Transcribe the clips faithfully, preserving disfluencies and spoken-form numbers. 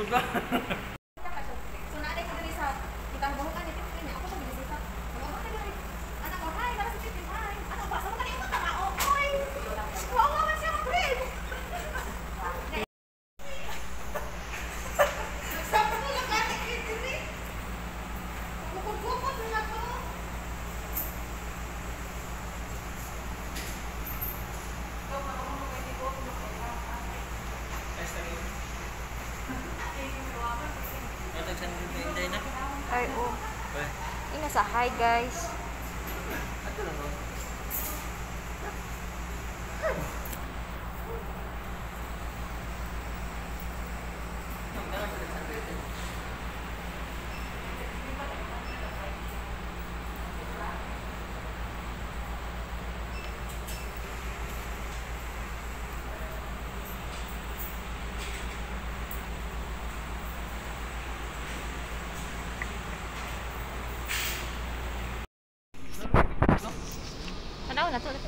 ba? Ay, oh. Ini sa hi guys. Ano na to?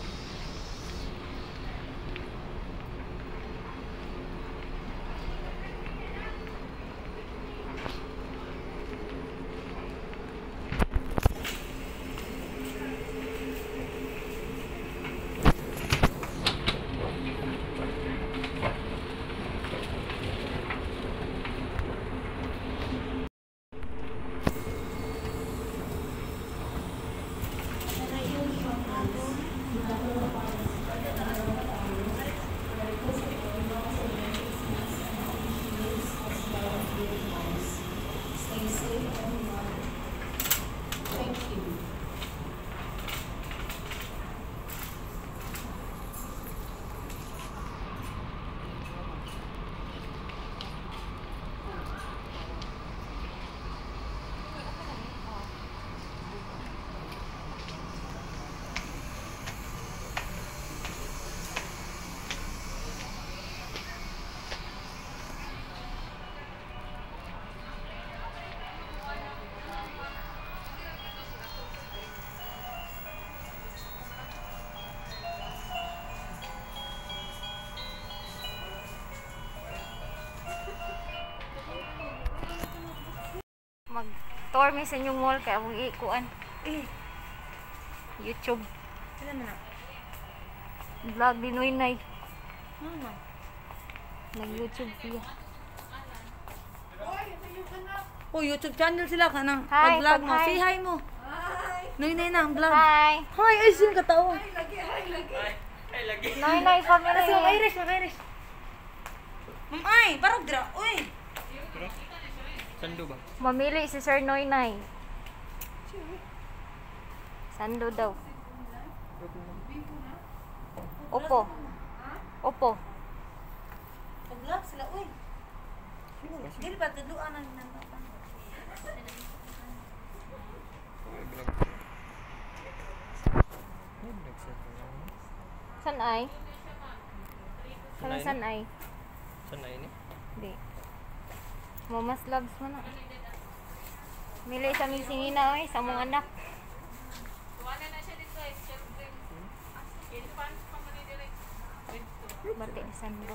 Mag-tour mi sa inyong mall kaya akong ikuan. Eh. YouTube. Sila na na? Vlog ni Noynay. Ano? Nag-YouTube siya. Oh, YouTube channel sila ka nang Hi, pag-vlog mo. pag-hi. Say hi mo. Hi. Noynay na ang vlog. Hi. Hi, ay sino katawa? Ay, lagi. Noynay family. Kasi mag Irish, mag Irish. Ma'am ay, parang dra. Uy. Sando ba? Mamili si Sir Noynay. Sando daw. Opo. Opo. Pag-vlog sila, uy. Dili ba tudloan ang nang San ay? Kala san ay? San ay ni? Di. Mamas loves mo na. Mili sa ming singina oy sa mong anak. Bati ni Sando.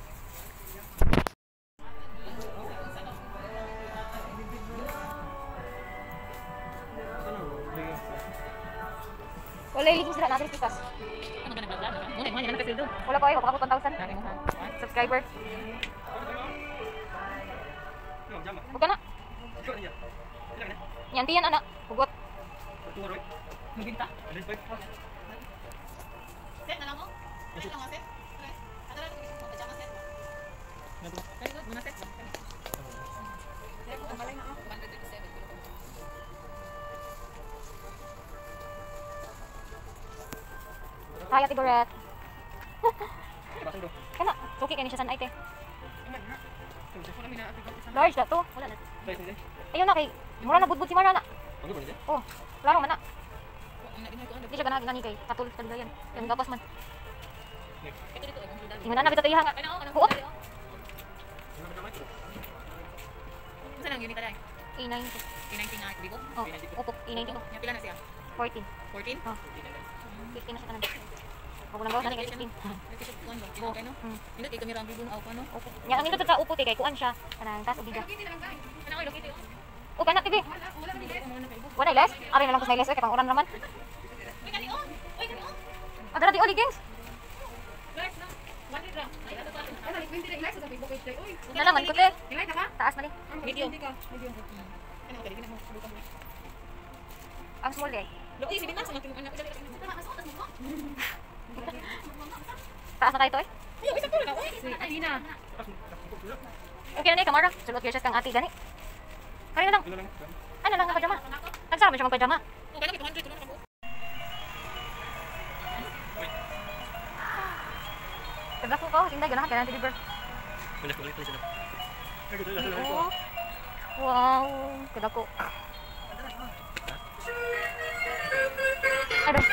Wala iligin sila natin pikas. Ano ka nag-vlog? Muna, muna, yan ang kasi doon. Wala ko ay wala ko one thousand subscriber. Bukan na. Nyantian anak, hugot. Mabinta. Set na lang mo? Set lang mo, set? Ano lang ito? Pajama set? Kaya good, muna set. Kaya ko, ang balay na ako. one twenty-seven. Hi, Ate Goret. Kana, suki kayo niya siya san ay te. Large na to. Wala na. Ayun na kay, mura na budbud si Mara na. Oh, klaro man na. Di siya ganag gani kay katulad talaga yan. Yung gapas man. Ito dito, ang sudan. Ingon na bitaw iya nga. Huot. Saan ang unit tayo? A ninety. A ninety nga, Vivo? Oh, opo, A ninety ko. Yung pila na siya? fourteen. fourteen? Oh. fifteen na siya kanan. Huwag mo nang bawas, nani kay sixteen. Nagkisip kuan ba? Kino kay no? Hmm. Hindi kay kamera ang video na ako no. Upo. Nya ang nindot sa upo kay kuan siya. Kanang tas ubiga. Ano kay lokiti? O kana tibi. Wala, wala man dili mo na kay ibo. Wala les. Ari na lang kus na les kay pang uran naman. Uy kani on. Uy kani on. Adara di oli games. Guys na. one hundred lang. Ay ato pa. Ano ni twenty like sa Facebook page kay. Uy. Na lang man ko te. Like ka? Taas man ni. Video. Video. Ano kay gina mo subukan mo. Ang small day. Lokiti si Binan sa mga anak dali. Taas na tayo to eh. Uy, isa ko na. Uy, si Alina. Okay na ni kamara. Sulot gyud siya kang ati gani. Kaya na lang. Ano lang nga pajama? Nagsama siya magpajama. Oh, kaya two hundred kuno na. Tabak ko ko, tinday ganahan kaya na deliver. Ulit ulit ulit. Oo. Wow, kadako. Ano?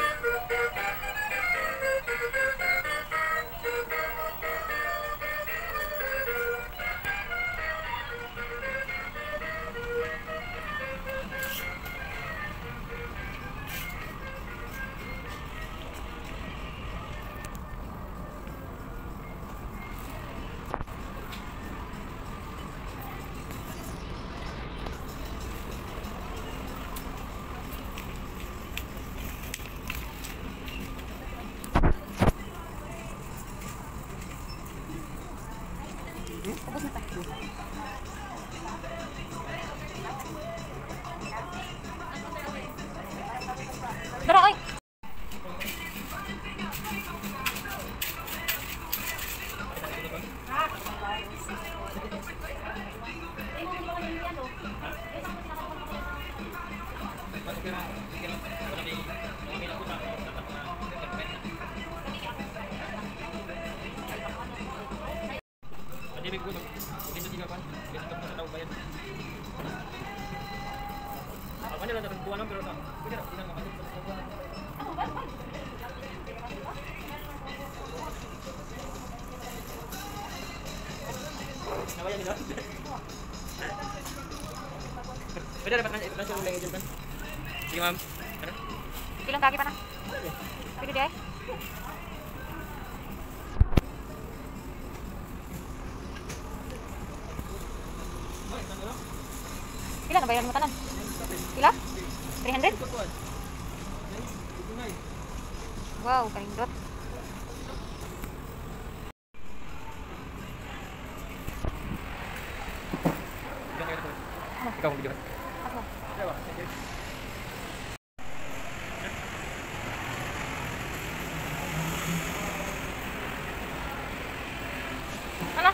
Ubus na tayo. Tara, oy! Hindi ko mag dito tiga kan. Dito ka sa tao bayan. Ako na lang dapat buwan pero ta. Pwede ra pinang makadto sa buwan. Nawayan nila. Pwede dapat man ito lang dito kan. Sige ma'am. Ano? Ilang kaki pa na? Pwede di ay? Pila na bayaran mo tanan? Pila? three hundred? Wow, kanindot. Ikaw ang video. Ako. Diba? Ano?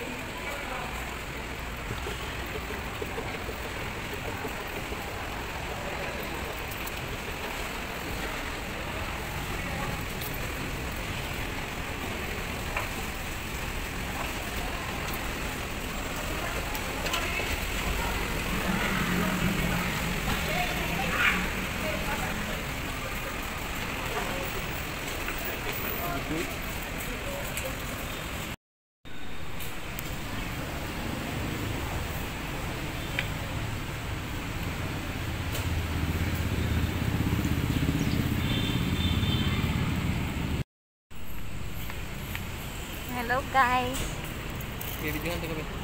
Hello guys. Bibigyan din kami.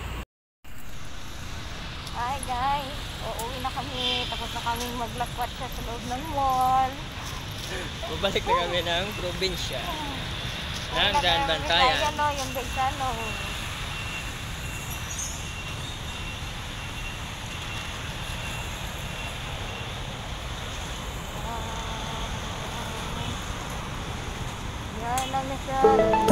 Hi guys. Uuwi na kami. Tapos na kaming maglakwat siya sa loob ng mall. Babalik na kami ng probinsya. Ng Ayun na Daan yung Bantayan. Gaisano, yung Gaisano. Ah. Yan na siya.